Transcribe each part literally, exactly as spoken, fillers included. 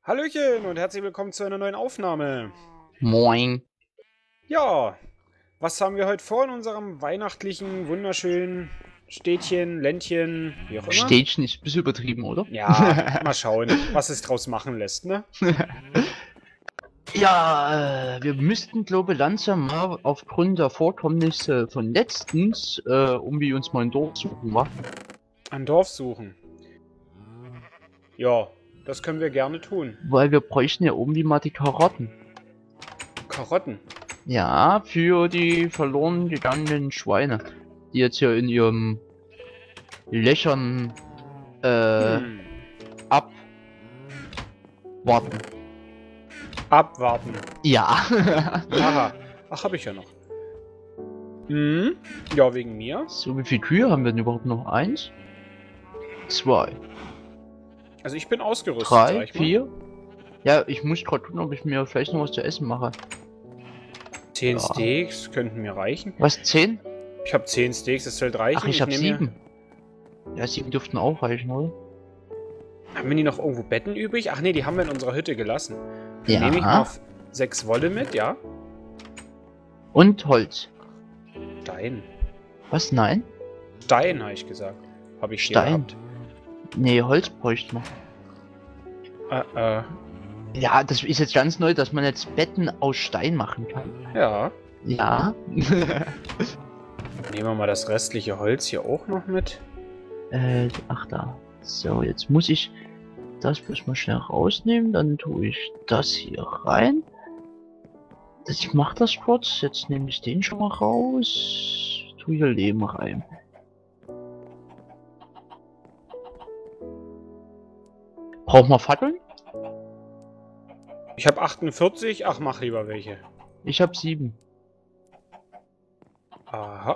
Hallöchen und herzlich willkommen zu einer neuen Aufnahme. Moin. Ja, was haben wir heute vor in unserem weihnachtlichen, wunderschönen Städtchen, Ländchen, wie auch immer? Städtchen ist ein bisschen übertrieben, oder? Ja, mal schauen, was es draus machen lässt, ne? Ja, äh, wir müssten, glaube ich, langsam mal aufgrund der Vorkommnisse von letztens, äh, irgendwie uns mal ein Dorf suchen, wa? Ein Dorf suchen. Ja, das können wir gerne tun. Weil wir bräuchten ja irgendwie mal die Karotten. Karotten. Ja, für die verloren gegangenen Schweine, die jetzt hier in ihrem Löchern, äh, Hm. abwarten. Abwarten. Ja. Aha. Ach, habe ich ja noch. Hm? Ja, wegen mir. So, wie viele Kühe haben wir denn überhaupt noch? Eins? Zwei. Also ich bin ausgerüstet, sag Drei, ich mal. vier. Ja, ich muss gerade gucken, ob ich mir vielleicht noch was zu essen mache. Zehn Ja. Steaks könnten mir reichen. Was, zehn? Ich habe zehn Steaks, das soll reichen. Ach, ich, hab nehm mir- sieben. Ja, sieben dürften auch reichen, oder? Haben wir die noch irgendwo Betten übrig? Ach nee, die haben wir in unserer Hütte gelassen. Dann Ja. nehme ich mal f- sechs Wolle mit, ja? Und Holz. Stein. Was, nein? Stein, habe ich gesagt. Habe ich hier Stein. gehabt. Nee, Holz bräuchte man. Äh, äh, Ja, das ist jetzt ganz neu, dass man jetzt Betten aus Stein machen kann. ja. Ja. Nehmen wir mal das restliche Holz hier auch noch mit. äh, ach da. So, jetzt muss ich das bloß mal schnell rausnehmen. Dann tue ich das hier rein. Das- Ich mach das kurz. Jetzt nehme ich den schon mal raus. Tue hier Lehm rein. Braucht man Fackeln? Ich habe achtundvierzig. Ach, mach lieber welche. Ich habe sieben. Aha.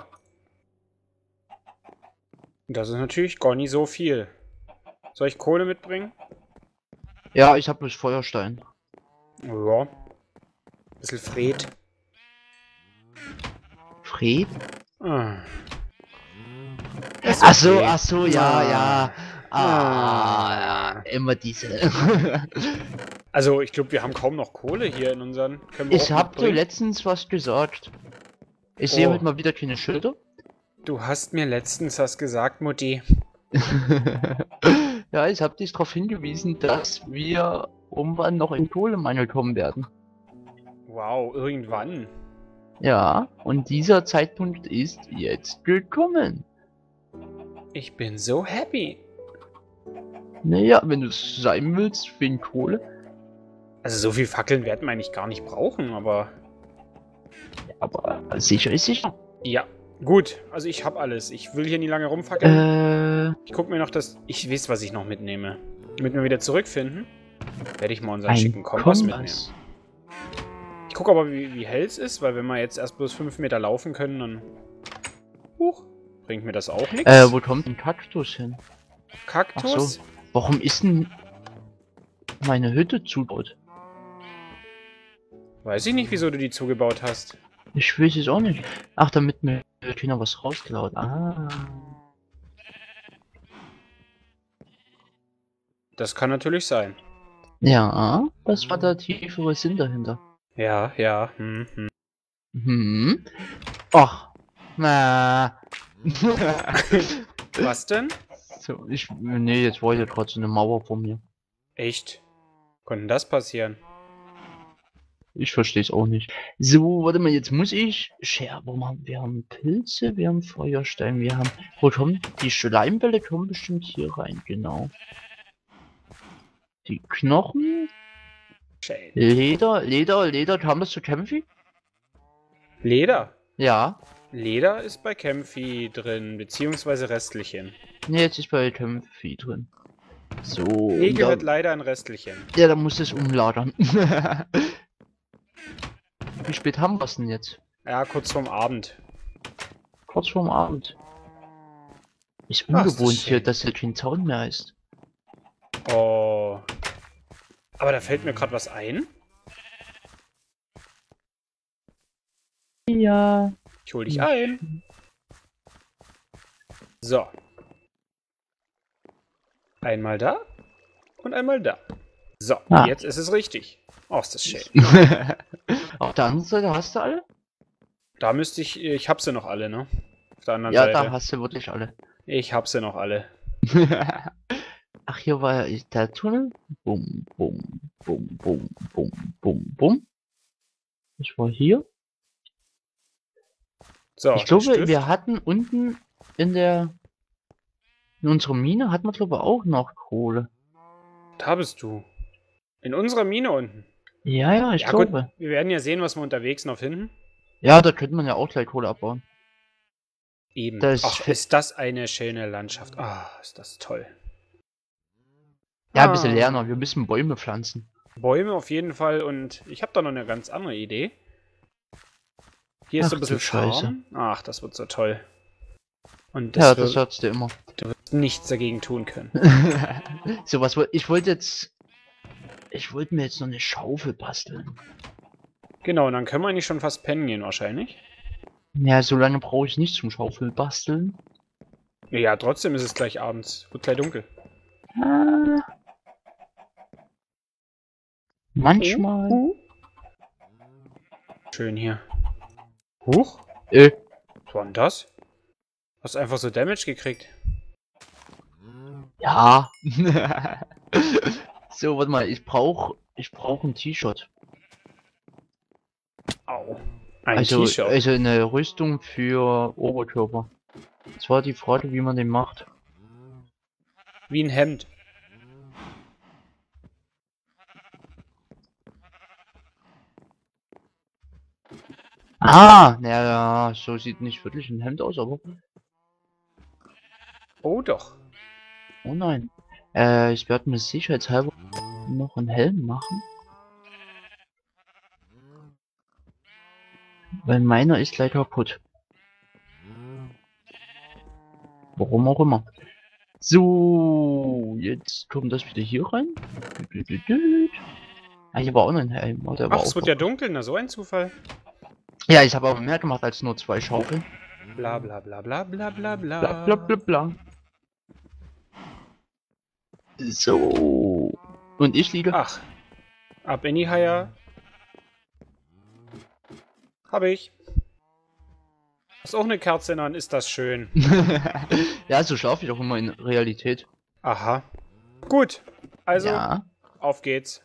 Das ist natürlich gar nicht so viel. Soll ich Kohle mitbringen? Ja, ich habe bloß Feuerstein. Ja. Bisschen Fred. Fred? Ah. Ach so, okay. ach so, ja, Ah. ja. Ah, Ah. ja, immer diese. Also, ich glaube, wir haben kaum noch Kohle hier in unseren... Können wir Ich auch hab dir mitbringen? letztens was gesagt. Ich sehe Oh. heute mal wieder keine Schilder. Du hast mir letztens was gesagt, Mutti. Ja, ich habe dich darauf hingewiesen, dass wir irgendwann noch in Kohlemangel kommen werden. Wow, irgendwann. Ja, und dieser Zeitpunkt ist jetzt gekommen. Ich bin so happy. Naja, wenn du es sein willst, wegen Kohle. Also so viel Fackeln werden wir eigentlich gar nicht brauchen, aber... Aber sicher ist sicher. Ja, gut. Also ich habe alles. Ich will hier nie lange rumfackeln. Äh, Ich guck mir noch das... Ich weiß, was ich noch mitnehme. Damit wir wieder zurückfinden, werde ich mal unseren ein schicken Kompass mitnehmen. Kompass. Ich gucke aber, wie, wie hell es ist, weil wenn wir jetzt erst bloß fünf Meter laufen können, dann... Huch, bringt mir das auch nichts. Äh, wo kommt ein Kaktus hin? Kaktus? Ach so. Warum ist denn meine Hütte zugebaut? Weiß ich nicht, wieso du die zugebaut hast. Ich weiß es auch nicht. Ach, damit mir keiner was rausklaut. Ah. Das kann natürlich sein. Ja, das war der tiefere Sinn dahinter. Ja, ja. Hm, hm. Hm. Ach. Na. Was denn? So, ich. Nee, jetzt war hier gerade so eine Mauer vor mir. Echt? Konnte denn das passieren? Ich verstehe es auch nicht. So, warte mal, jetzt muss ich. Scherbe machen. Wir haben Pilze, wir haben Feuerstein, wir haben. Wo kommen die Schleimbälle? Kommen bestimmt hier rein, genau. Die Knochen. Shane. Leder, Leder, Leder. Kam das zu Kämpfen? Leder. Ja. Leder ist bei Kämpfi drin, beziehungsweise Restlichen. Ne, jetzt ist bei Kämpfen drin. So. Hier und gehört da, leider ein Restlichen. ja, da muss es umlagern. Wie spät haben wir es denn jetzt? Ja, kurz vorm Abend. Kurz vorm Abend. Ist Ach, ist das ungewohnt hier, schön. dass hier kein Zaun mehr ist. Oh. Aber da fällt mir gerade was ein. Ja. Ich hol dich ein. So. Einmal da und einmal da. So, Ah. jetzt ist es richtig. Oh, ist das schön. Auf der anderen Seite hast du alle? Da müsste ich, ich hab sie noch alle, ne? Auf der anderen Ja, Seite. da hast du wirklich alle. Ich hab sie noch alle. Ach, hier war der Tunnel. Bum, bum, bum, bum, bum, bum, bum. Das war hier. So, Ich den glaube, Stift. wir hatten unten in der... In unserer Mine hatten wir, glaube ich, auch noch Kohle. Da bist du. In unserer Mine unten. Ja, ja, ich Ja gut, glaube. wir werden ja sehen, was wir unterwegs noch finden. Ja, da könnte man ja auch gleich Kohle abbauen. Eben. Das Ach, fi- ist das eine schöne Landschaft. Ah, ist das toll. Ja, ein bisschen Ah. lerner. Wir müssen Bäume pflanzen. Bäume auf jeden Fall und ich habe da noch eine ganz andere Idee. Hier ist Ach, so ein bisschen du Scheiße. Farm. Ach, das wird so toll. Und Ja, das das wird, hörst du immer. du wirst nichts dagegen tun können. So, was wollte ich wollte jetzt... Ich wollte mir jetzt noch eine Schaufel basteln. Genau, und dann können wir eigentlich schon fast pennen gehen wahrscheinlich. Ja, so lange brauche ich nicht zum Schaufel basteln. Ja, trotzdem ist es gleich abends. Wird gleich dunkel. Ah. Manchmal. Uh, uh. Schön hier. Huch. Äh, Was war denn das? Hast einfach so Damage gekriegt. ja. So, warte mal, ich brauche ich brauche ein T-Shirt. Au. Ein Also, T-Shirt. also eine Rüstung für Oberkörper. Das war die Frage, wie man den macht. Wie ein Hemd. Ah, naja, so sieht nicht wirklich ein Hemd aus, aber... Oh doch. Oh nein. Äh, ich werde mir sicherheitshalber noch einen Helm machen. Weil meiner ist leider kaputt. Warum auch immer. So, jetzt kommt das wieder hier rein. Ah, hier war auch noch ein Helm. Oh, der war Ach, es auch wird ja dunkel. Na, so ein Zufall. ja, ich habe aber mehr gemacht als nur zwei Schaufeln. Bla bla bla bla bla bla bla. Bla bla bla bla. So. Und ich liege. Ach. Ab in die Haie. Hab ich. Hast auch eine Kerze in der Hand, ist das schön. Ja, so schlafe ich auch immer in Realität. Aha. Gut. Also, Ja. auf geht's.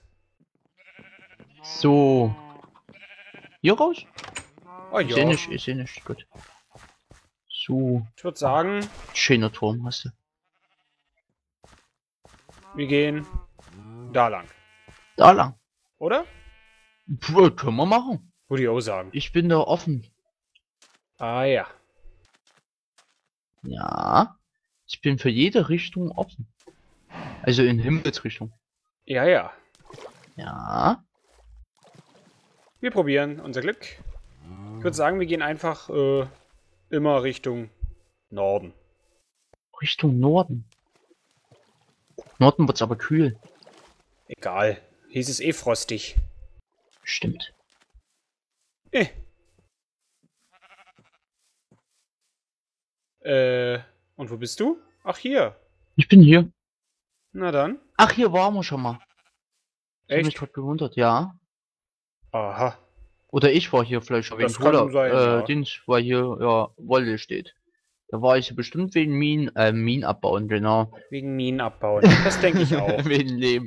So. Hier raus? Oh Ich sehe ja. nicht, ich sehe nicht. Gut. So. Ich würde sagen, Schöner Turm hast du. wir gehen da lang. Da lang. Oder? Puh, können wir machen. Würde ich auch sagen. Ich bin da offen. Ah ja. Ja. Ich bin für jede Richtung offen. Also in Himmelsrichtung. Ja, ja. Ja. Wir probieren unser Glück. Ich würde sagen, wir gehen einfach äh, immer Richtung Norden. Richtung Norden. Norden wird's aber kühl. Egal. Hier ist es eh frostig. Stimmt. Eh. Äh, und wo bist du? Ach, hier. Ich bin hier. Na dann. Ach, hier waren wir schon mal. Ich hab mich Echt? gerade gewundert, ja. Aha. Oder ich war hier vielleicht schon Das wegen kann Cola, sein, äh, ja. Dings, weil hier, ja, Wolle steht. Da war ich bestimmt wegen Minen, äh, Minen abbauen, genau. Wegen Minen abbauen. Das denke ich auch. Wegen Lehm.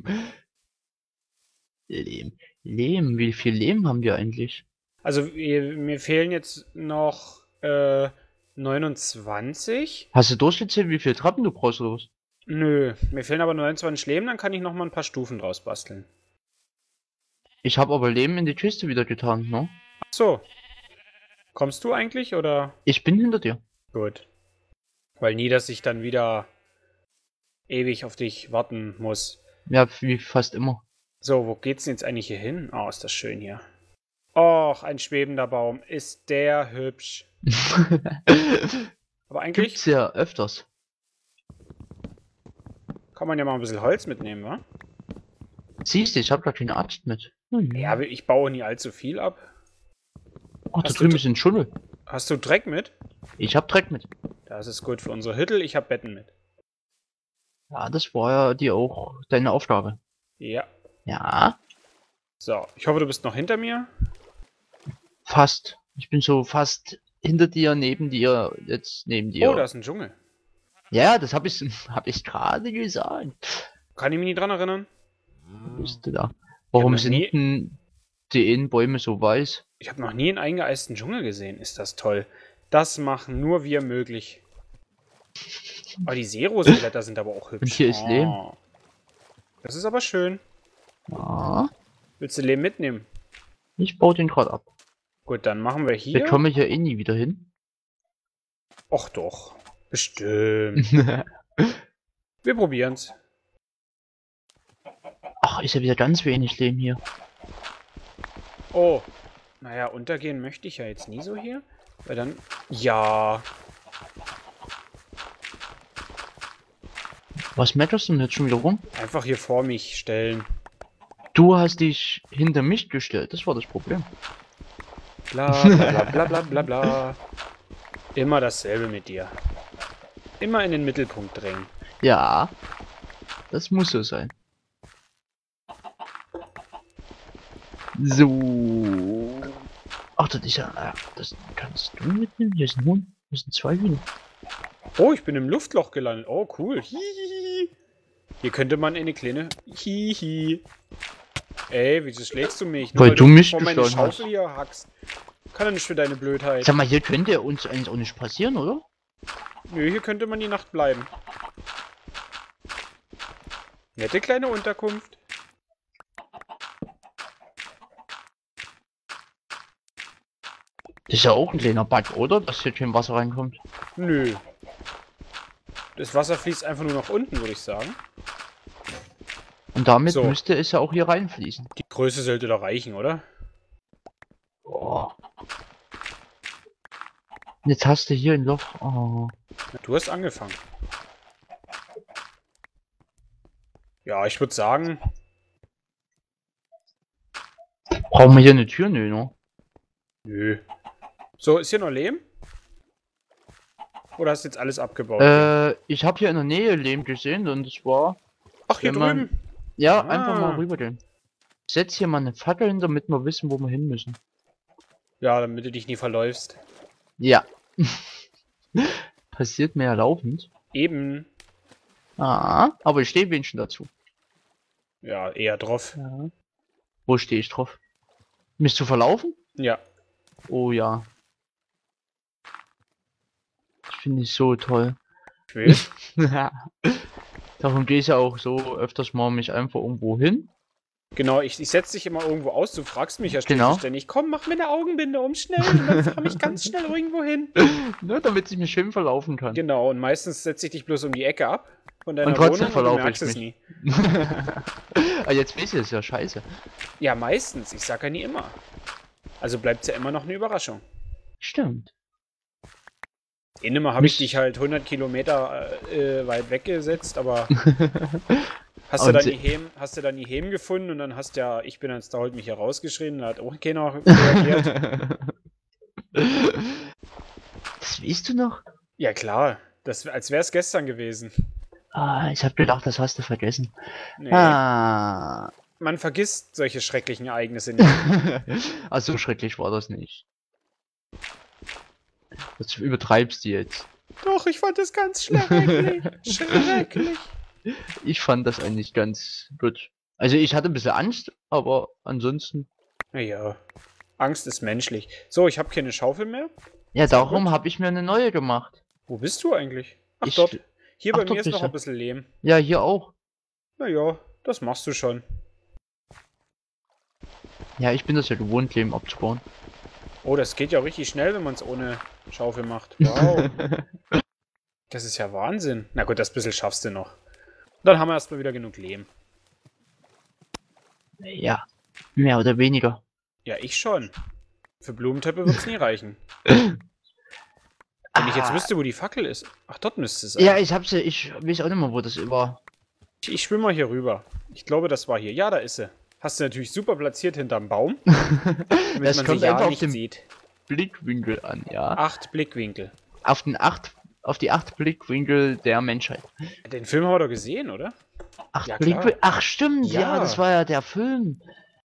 Lehm. Lehm, wie viel Lehm haben wir eigentlich? Also, wir- mir fehlen jetzt noch äh, neunundzwanzig. Hast du durchgezählt, wie viele Treppen du brauchst oder was? Nö, mir fehlen aber neunundzwanzig Leben, dann kann ich noch mal ein paar Stufen draus basteln. Ich habe aber Lehm in die Kiste wieder getan, ne? Ach so. Kommst du eigentlich, oder? Ich bin hinter dir. Gut. Weil nie, dass ich dann wieder ewig auf dich warten muss. Ja, wie fast immer. So, wo geht's denn jetzt eigentlich hier hin? Oh, ist das schön hier. Och, ein schwebender Baum. Ist der hübsch. Aber eigentlich Gibt's ja öfters. kann man ja mal ein bisschen Holz mitnehmen, wa? Siehst du, ich habe gar keinen Arzt mit. Hm. Ja, aber ich baue nie allzu viel ab. Ach, da hast du drüben d- ist ein Schummel. Hast du Dreck mit? Ich hab Dreck mit. Das ist gut für unsere Hüttel. Ich habe Betten mit. Ja, das war ja die auch deine Aufgabe. Ja. Ja, So, ich hoffe, du bist noch hinter mir. fast. Ich bin so fast hinter dir, neben dir, jetzt neben dir. Oh, da ist ein Dschungel. Ja, das habe ich, hab ich gerade gesagt. Kann ich mich nicht dran erinnern? Wo bist du da? Warum noch sind nie- denn die Innenbäume so weiß? Ich habe noch nie einen eingeeisten Dschungel gesehen. Ist das toll. Das machen nur wir möglich. Oh, die Seerosenblätter sind aber auch hübsch. Und hier ist oh. Lehm. Das ist aber schön. Ja, Willst du Lehm mitnehmen? ich baue den gerade ab. Gut, dann machen wir Wir hier. kommen hier eh nie wieder hin. Och doch. Bestimmt. Wir probieren's. Ach, ist ja wieder ganz wenig Lehm hier. Oh. Naja, untergehen möchte ich ja jetzt nie so hier. Weil dann... Ja. Was meckerst du denn jetzt schon wieder rum? Einfach hier vor mich stellen. Du hast dich hinter mich gestellt, das war das Problem. Bla bla bla bla bla bla. Immer dasselbe mit dir. Immer in den Mittelpunkt drängen. Ja, das muss so sein. So. Ach, das ist ja... ah, das kannst du mitnehmen? Hier ist ein Huhn. Hier sind zwei Hühner. Oh, ich bin im Luftloch gelandet. Oh, cool. Hihihi. Hier könnte man in eine kleine... Hihi. Ey, wieso schlägst du mich? Weil du mich vor meine geschlagen Schaufel hier hackst. Kann ja nicht für deine Blödheit. Sag mal, hier könnte uns eigentlich auch nicht passieren, oder? Nö, hier könnte man die Nacht bleiben. Nette kleine Unterkunft. Das ist ja auch ein kleiner Bug, oder? Dass hier kein Wasser reinkommt. Nö. Das Wasser fließt einfach nur nach unten, würde ich sagen. Und damit So. müsste es ja auch hier reinfließen. Die Größe sollte da reichen, oder? Oh. Jetzt hast du hier ein Loch. Oh. Du hast angefangen. Ja, ich würde sagen... Brauchen wir hier eine Tür? Nö, ne? Nö. So, ist hier noch Lehm? Oder hast du jetzt alles abgebaut? Äh, ich habe hier in der Nähe Lehm gesehen und es war... Ach, hier wenn man- drüben. Ja, Ah. einfach mal rübergehen. Setz hier mal eine Fackel hin, damit wir wissen, wo wir hin müssen. Ja, damit du dich nie verläufst. Ja. Passiert mir ja laufend. Eben. Ah, aber ich stehe wenigstens dazu. Ja, eher drauf. Ja. Wo stehe ich drauf? Mich zu verlaufen? Ja. Oh ja. Das finde ich so toll. Ich will. Darum gehe ich ja auch so öfters mal mich einfach irgendwo hin. Genau, ich, ich setze dich immer irgendwo aus. Du fragst mich ja Genau. ständig, komm, mach mir eine Augenbinde um, schnell. Und dann fahr mich ganz schnell irgendwo hin. Ne, damit ich mich schön verlaufen kann. Genau, und meistens setze ich dich bloß um die Ecke ab von deiner Und trotzdem Wohnung verlaufe und du merkst ich es mich. nie. Ah, jetzt weiß ich es ja scheiße. Ja, meistens. Ich sag ja nie immer. Also bleibt es ja immer noch eine Überraschung. Stimmt. Innemar habe ich Mich- dich halt hundert Kilometer äh, weit weggesetzt, aber hast du Und dann se- die Hem, hast du dann die Hem gefunden und dann hast ja, ich bin jetzt da heute mich herausgeschrien, da hat auch keiner reagiert. Das weißt du noch? Ja klar, das, als wäre es gestern gewesen. Ah, ich habe gedacht, das hast du vergessen. Nee, Ah. man vergisst solche schrecklichen Ereignisse nicht. Also so schrecklich war das nicht. Das übertreibst du jetzt. Doch, ich fand das ganz schrecklich. Schrecklich. Ich fand das eigentlich ganz gut. Also ich hatte ein bisschen Angst, aber ansonsten... Naja, Angst ist menschlich. So, ich habe keine Schaufel mehr. Ja, Sehr darum gut. habe ich mir eine neue gemacht. Wo bist du eigentlich? Ach Ich- dort. Hier Ach, bei dort mir ist bist noch du. ein bisschen Lehm. Ja, hier auch. Naja, das machst du schon. Ja, ich bin das ja gewohnt, Leben abzubauen. Oh, das geht ja richtig schnell, wenn man es ohne Schaufel macht. Wow. Das ist ja Wahnsinn. Na gut, das bisschen schaffst du noch. Dann haben wir erstmal wieder genug Lehm. Ja, mehr oder weniger. Ja, ich schon. Für Blumentöpfe wird es nie reichen. Wenn ich jetzt Ah, wüsste, wo die Fackel ist. Ach, dort müsste es sein. Ja, ich hab's ja, ich weiß auch nicht mehr, wo das war. Ich, ich schwimme mal hier rüber. Ich glaube, das war hier. Ja, da ist sie. Hast du natürlich super platziert hinterm Baum. Damit Das man kommt sie ja einfach auf nicht den sieht. Blickwinkel an, ja. Acht Blickwinkel. Auf den acht, auf die acht Blickwinkel der Menschheit. Den Film haben wir doch gesehen, oder? Ach, Ja, Blink, klar. ach stimmt, ja. Ja. das war ja der Film.